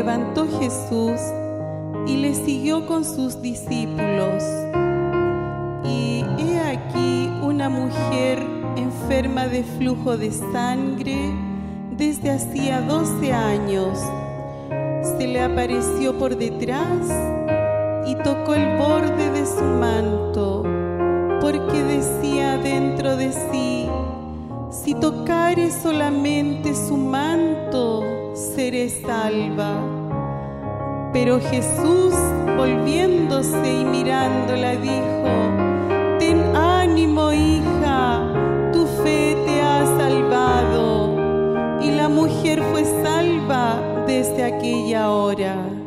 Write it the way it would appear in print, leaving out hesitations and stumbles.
levantó Jesús y le siguió con sus discípulos. Y he aquí una mujer enferma de flujo de sangre desde hacía 12 años. Se le apareció por detrás y tocó el borde de su manto, porque decía dentro de sí: si tocare solamente su manto, seré salva. Pero Jesús, volviéndose y mirándola, dijo: ten ánimo, hija, tu fe te ha salvado. Y la mujer fue salva desde aquella hora.